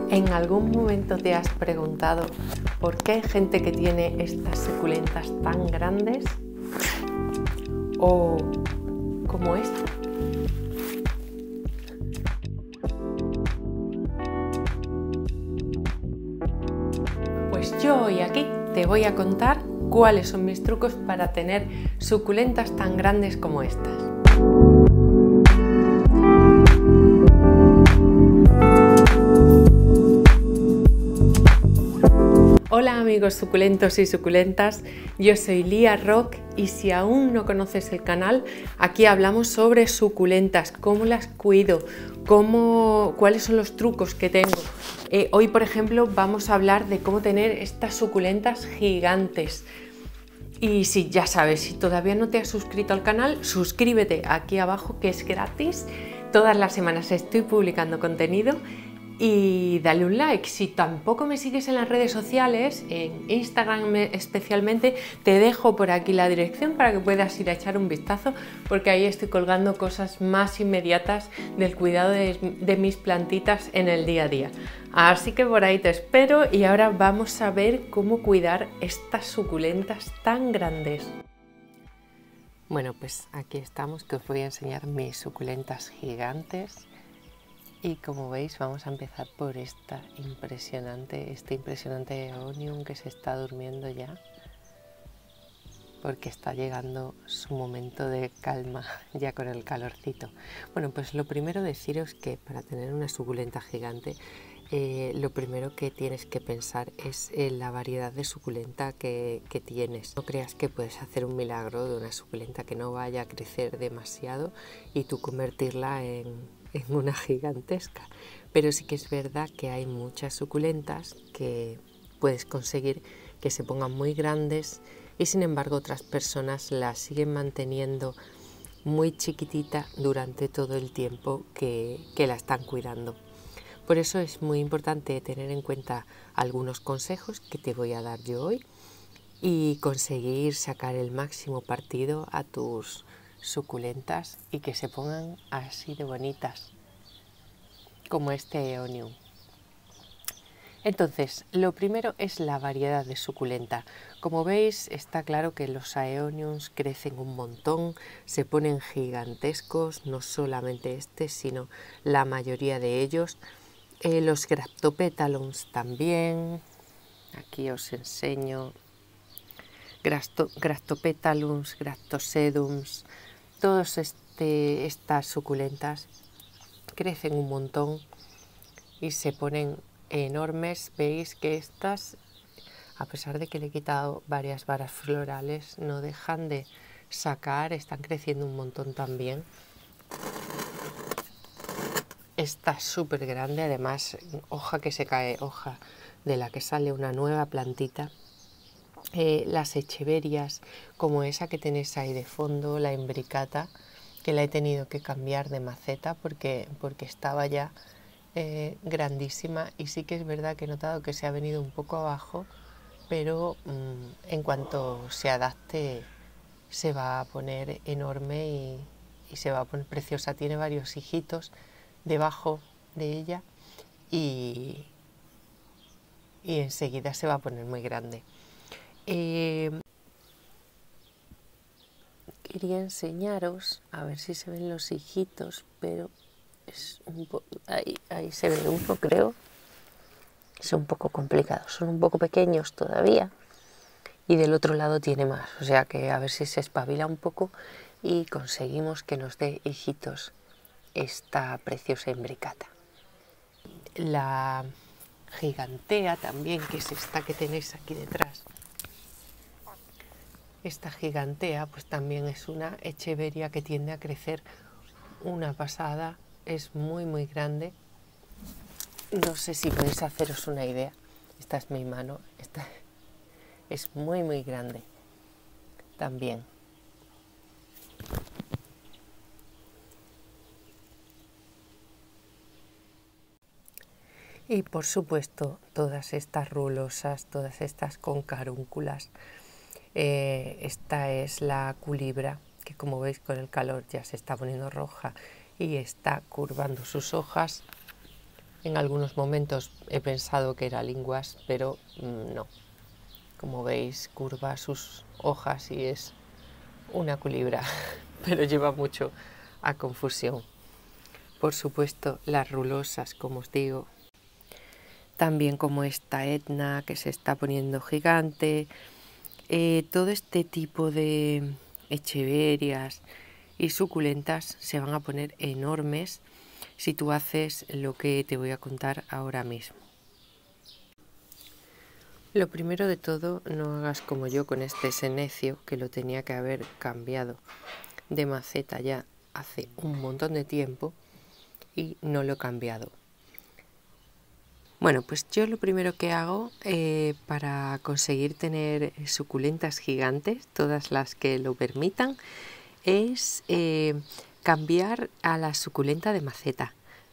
¿En algún momento te has preguntado por qué hay gente que tiene estas suculentas tan grandes? ¿O como esta? Pues yo hoy aquí te voy a contar cuáles son mis trucos para tener suculentas tan grandes como estas. Hola amigos suculentos y suculentas, yo soy Lía Rock y si aún no conoces el canal, aquí hablamos sobre suculentas, cómo las cuido, cuáles son los trucos que tengo. Hoy por ejemplo vamos a hablar de cómo tener estas suculentas gigantes. Y si ya sabes, si todavía no te has suscrito al canal, suscríbete aquí abajo que es gratis. Todas las semanas estoy publicando contenido. Y dale un like. Si tampoco me sigues en las redes sociales, en Instagram especialmente, te dejo por aquí la dirección para que puedas ir a echar un vistazo, porque ahí estoy colgando cosas más inmediatas del cuidado de mis plantitas en el día a día. Así que por ahí te espero y ahora vamos a ver cómo cuidar estas suculentas tan grandes. Bueno, pues aquí estamos, que os voy a enseñar mis suculentas gigantes. Y como veis vamos a empezar por este impresionante Aeonium que se está durmiendo ya, porque está llegando su momento de calma ya con el calorcito. Bueno, pues lo primero deciros que para tener una suculenta gigante lo primero que tienes que pensar es en la variedad de suculenta que tienes. No creas que puedes hacer un milagro de una suculenta que no vaya a crecer demasiado y tú convertirla en una gigantesca, pero sí que es verdad que hay muchas suculentas que puedes conseguir que se pongan muy grandes y sin embargo otras personas las siguen manteniendo muy chiquitita durante todo el tiempo que la están cuidando. Por eso es muy importante tener en cuenta algunos consejos que te voy a dar yo hoy y conseguir sacar el máximo partido a tus suculentas y que se pongan así de bonitas como este Aeonium. Entonces, lo primero es la variedad de suculenta. Como veis, está claro que los Aeoniums crecen un montón, se ponen gigantescos, no solamente este, sino la mayoría de ellos. Los Graptopetalaums también, aquí os enseño. Graptopetalaums, Graptosedums, todas estas suculentas crecen un montón y se ponen enormes. Veis que estas, a pesar de que le he quitado varias varas florales, no dejan de sacar, están creciendo un montón también. Esta es súper grande, además hoja que se cae, hoja de la que sale una nueva plantita. Las echeverias, como esa que tenéis ahí de fondo, la imbricata, que la he tenido que cambiar de maceta porque estaba ya grandísima, y sí que es verdad que he notado que se ha venido un poco abajo, pero en cuanto se adapte se va a poner enorme y se va a poner preciosa. Tiene varios hijitos debajo de ella y enseguida se va a poner muy grande. Quería enseñaros, a ver si se ven los hijitos, pero es ahí se ve uno, creo. Es un poco complicado, son un poco pequeños todavía y del otro lado tiene más, o sea que a ver si se espabila un poco y conseguimos que nos dé hijitos esta preciosa imbricata. La gigantea también, que es esta que tenéis aquí detrás. Esta gigantea pues también es una echeveria que tiende a crecer una pasada, es muy grande. No sé si podéis haceros una idea. Esta es mi mano, esta es muy grande también. Y por supuesto todas estas rulosas, todas estas con carúnculas. Esta es la culibra, que como veis con el calor ya se está poniendo roja y está curvando sus hojas. En algunos momentos he pensado que era linguas, pero no. Como veis, curva sus hojas y es una culebra, pero lleva mucho a confusión. Por supuesto, las rulosas, como os digo, también como esta Etna que se está poniendo gigante, todo este tipo de echeverias y suculentas se van a poner enormes si tú haces lo que te voy a contar ahora mismo. Lo primero de todo, no hagas como yo con este senecio, que lo tenía que haber cambiado de maceta ya hace un montón de tiempo y no lo he cambiado. Bueno, pues yo lo primero que hago para conseguir tener suculentas gigantes, todas las que lo permitan, es cambiar a la suculenta de maceta.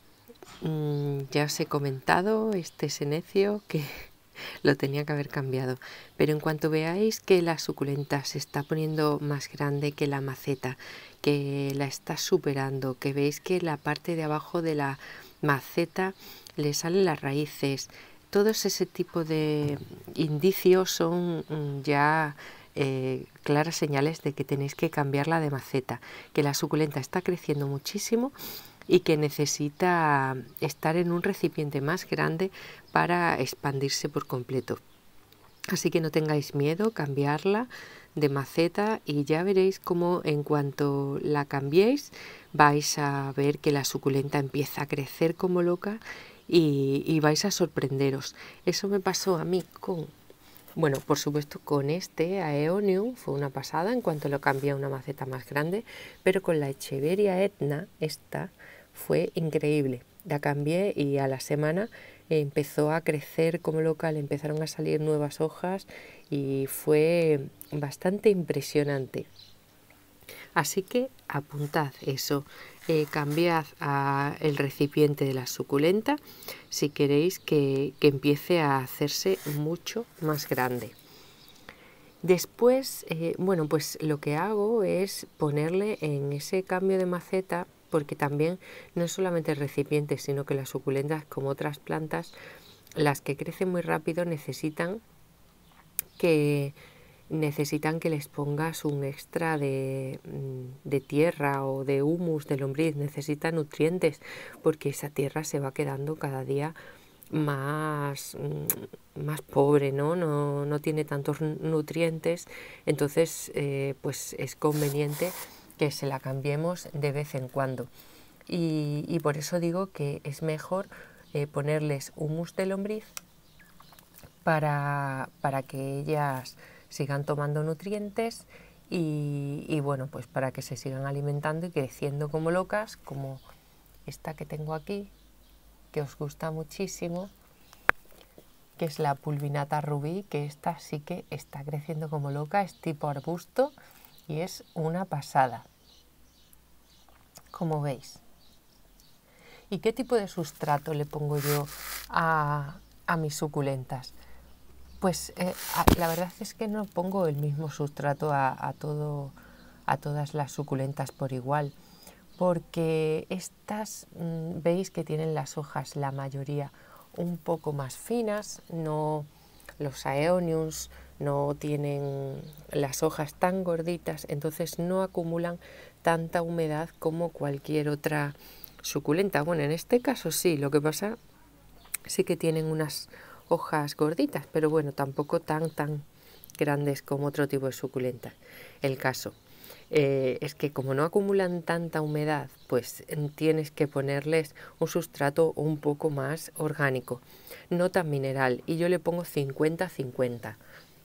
Ya os he comentado este senecio que lo tenía que haber cambiado, pero en cuanto veáis que la suculenta se está poniendo más grande que la maceta, que la está superando, que veis que la parte de abajo de la maceta le salen las raíces, todos ese tipo de indicios son ya claras señales de que tenéis que cambiarla de maceta, que la suculenta está creciendo muchísimo y que necesita estar en un recipiente más grande para expandirse por completo. Así que no tengáis miedo, cambiarla de maceta y ya veréis cómo en cuanto la cambiéis vais a ver que la suculenta empieza a crecer como loca y vais a sorprenderos. Eso me pasó a mí con, bueno, por supuesto con este Aeonium fue una pasada en cuanto lo cambié a una maceta más grande, pero con la Echeveria Etna esta fue increíble. La cambié y a la semana empezó a crecer como loca, le empezaron a salir nuevas hojas y fue bastante impresionante. Así que apuntad eso, cambiad el recipiente de la suculenta si queréis que empiece a hacerse mucho más grande. Después, bueno, pues lo que hago es ponerle en ese cambio de maceta, porque también no es solamente el recipiente, sino que las suculentas, como otras plantas, las que crecen muy rápido necesitan que les pongas un extra de tierra o de humus, de lombriz, necesitan nutrientes, porque esa tierra se va quedando cada día más pobre, ¿no? No tiene tantos nutrientes, entonces pues es conveniente que se la cambiemos de vez en cuando. Y por eso digo que es mejor ponerles humus de lombriz para que ellas sigan tomando nutrientes y bueno, pues para que se sigan alimentando y creciendo como locas, como esta que tengo aquí, que os gusta muchísimo, que es la Pulvinata rubí, que esta sí que está creciendo como loca, es tipo arbusto y es una pasada, como veis. ¿Y qué tipo de sustrato le pongo yo a mis suculentas? Pues la verdad es que no pongo el mismo sustrato a todas las suculentas por igual, porque estas veis que tienen las hojas, la mayoría, un poco más finas, no, los Aeoniums no tienen las hojas tan gorditas, entonces no acumulan tanta humedad como cualquier otra suculenta. Bueno, en este caso sí, lo que pasa sí que tienen unas hojas gorditas, pero bueno, tampoco tan grandes como otro tipo de suculentas. El caso es que como no acumulan tanta humedad, pues tienes que ponerles un sustrato un poco más orgánico, no tan mineral, y yo le pongo 50-50.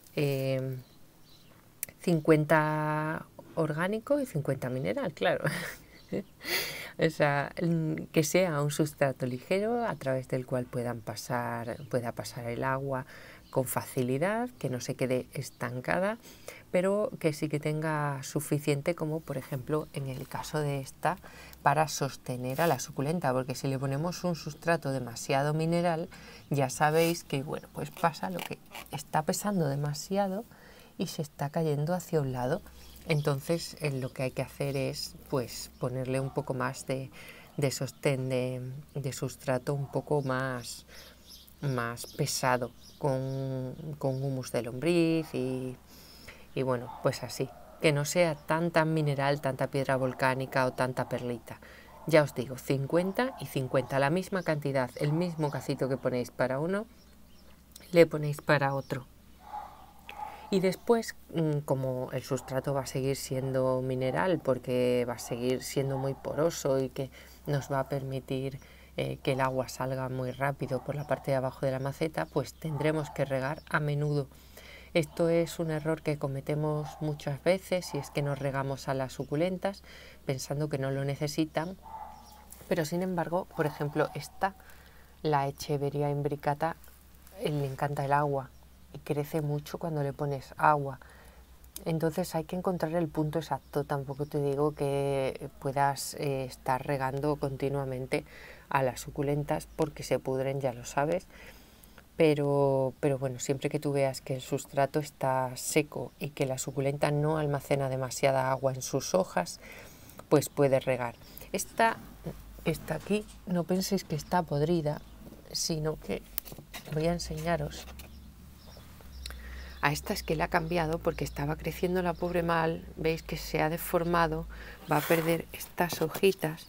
50 orgánico y 50 mineral, claro. O sea, que sea un sustrato ligero a través del cual pueda pasar el agua con facilidad, que no se quede estancada, pero que sí que tenga suficiente, como por ejemplo en el caso de esta, para sostener a la suculenta, porque si le ponemos un sustrato demasiado mineral, ya sabéis que bueno, pues pasa lo que está pesando demasiado y se está cayendo hacia un lado. Entonces lo que hay que hacer es pues ponerle un poco más de de sostén de sustrato un poco más pesado, con humus de lombriz y bueno, pues así, que no sea tan mineral, tanta piedra volcánica o tanta perlita. Ya os digo, 50 y 50, la misma cantidad, el mismo cacito que ponéis para uno, le ponéis para otro. Y después, como el sustrato va a seguir siendo mineral, porque va a seguir siendo muy poroso y que nos va a permitir que el agua salga muy rápido por la parte de abajo de la maceta, pues tendremos que regar a menudo. Esto es un error que cometemos muchas veces, y es que nos regamos a las suculentas pensando que no lo necesitan, pero sin embargo, por ejemplo, la Echeveria imbricata, le encanta el agua y crece mucho cuando le pones agua. Entonces hay que encontrar el punto exacto. Tampoco te digo que puedas estar regando continuamente a las suculentas porque se pudren, ya lo sabes. Pero bueno, siempre que tú veas que el sustrato está seco y que la suculenta no almacena demasiada agua en sus hojas, pues puedes regar. Esta aquí, no penséis que está podrida, sino que voy a enseñaros. A esta es que la ha cambiado porque estaba creciendo la pobre mal, veis que se ha deformado, va a perder estas hojitas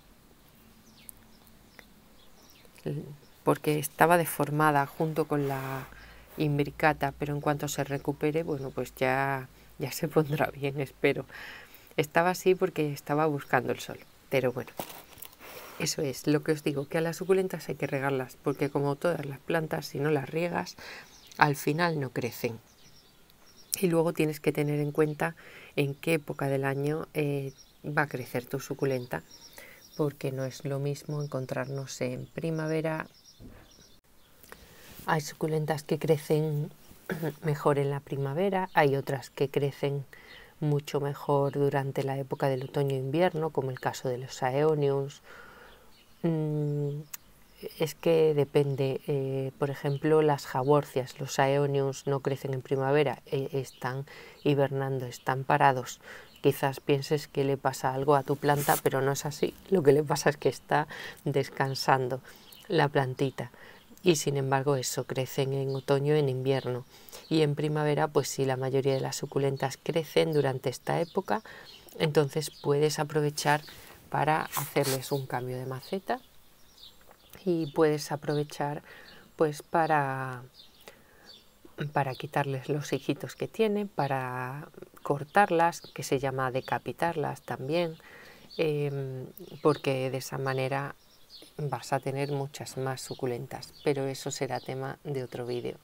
porque estaba deformada junto con la imbricata, pero en cuanto se recupere, bueno, pues ya se pondrá bien, espero. Estaba así porque estaba buscando el sol, pero bueno, eso es lo que os digo, que a las suculentas hay que regarlas, porque como todas las plantas, si no las riegas, al final no crecen. Y luego tienes que tener en cuenta en qué época del año va a crecer tu suculenta, porque no es lo mismo encontrarnos en primavera. Hay suculentas que crecen mejor en la primavera, hay otras que crecen mucho mejor durante la época del otoño-invierno, como el caso de los aeoniums. Es que depende, por ejemplo, las jaworcias, los aeoniums no crecen en primavera, están hibernando, están parados. Quizás pienses que le pasa algo a tu planta, pero no es así. Lo que le pasa es que está descansando la plantita. Y sin embargo eso, crecen en otoño, en invierno. Y en primavera, pues sí, la mayoría de las suculentas crecen durante esta época. Entonces puedes aprovechar para hacerles un cambio de maceta. Y puedes aprovechar pues para quitarles los hijitos que tienen, para cortarlas, que se llama decapitarlas también, porque de esa manera vas a tener muchas más suculentas, pero eso será tema de otro vídeo.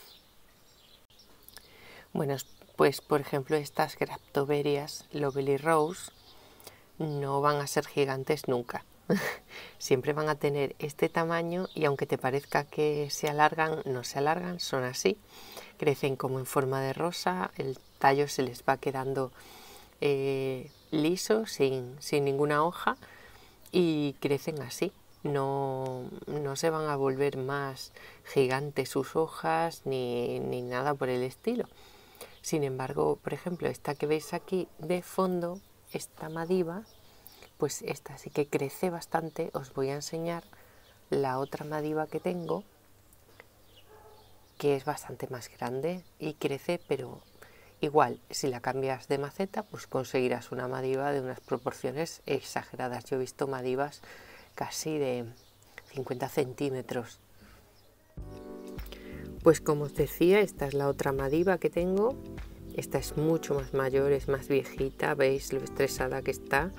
Bueno, pues por ejemplo estas Graptoverias Lovely Rose no van a ser gigantes nunca. Siempre van a tener este tamaño y aunque te parezca que se alargan, no se alargan, son así. Crecen como en forma de rosa, el tallo se les va quedando liso, sin ninguna hoja, y crecen así. No se van a volver más gigantes sus hojas ni nada por el estilo. Sin embargo, por ejemplo, esta que veis aquí de fondo, esta Madiva, pues esta sí que crece bastante. Os voy a enseñar la otra Madiva que tengo, que es bastante más grande y crece, pero igual, si la cambias de maceta, pues conseguirás una Madiva de unas proporciones exageradas. Yo he visto Madivas casi de 50 centímetros. Pues como os decía, esta es la otra Madiva que tengo. Esta es mucho más mayor, es más viejita, veis lo estresada que está.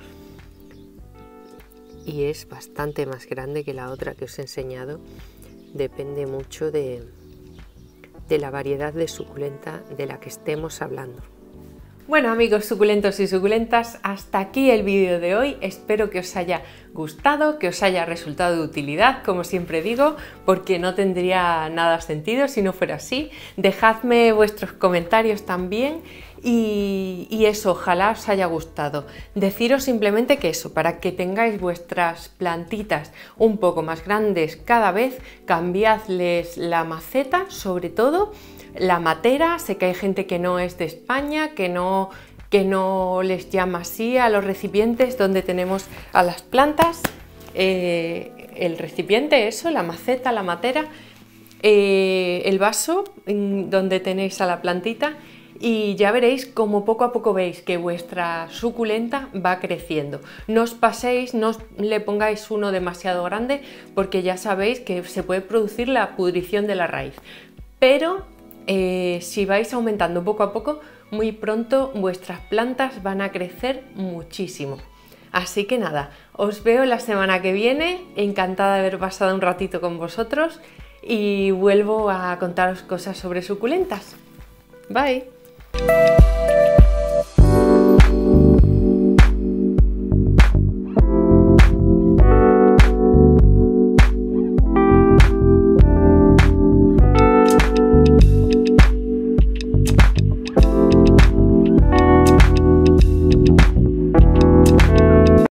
Y es bastante más grande que la otra que os he enseñado. Depende mucho de la variedad de suculenta de la que estemos hablando. Bueno amigos suculentos y suculentas, hasta aquí el vídeo de hoy. Espero que os haya gustado, que os haya resultado de utilidad, como siempre digo, porque no tendría nada sentido si no fuera así. Dejadme vuestros comentarios también y eso, ojalá os haya gustado. Deciros simplemente que eso, para que tengáis vuestras plantitas un poco más grandes cada vez, cambiadles la maceta, sobre todo la matera. Sé que hay gente que no es de España, que no les llama así a los recipientes donde tenemos a las plantas. el recipiente, eso, la maceta, la matera, el vaso donde tenéis a la plantita, y ya veréis como poco a poco veis que vuestra suculenta va creciendo. No os paséis, no le pongáis uno demasiado grande porque ya sabéis que se puede producir la pudrición de la raíz. Pero si vais aumentando poco a poco, muy pronto vuestras plantas van a crecer muchísimo. Así que nada, os veo la semana que viene, encantada de haber pasado un ratito con vosotros y vuelvo a contaros cosas sobre suculentas. Bye.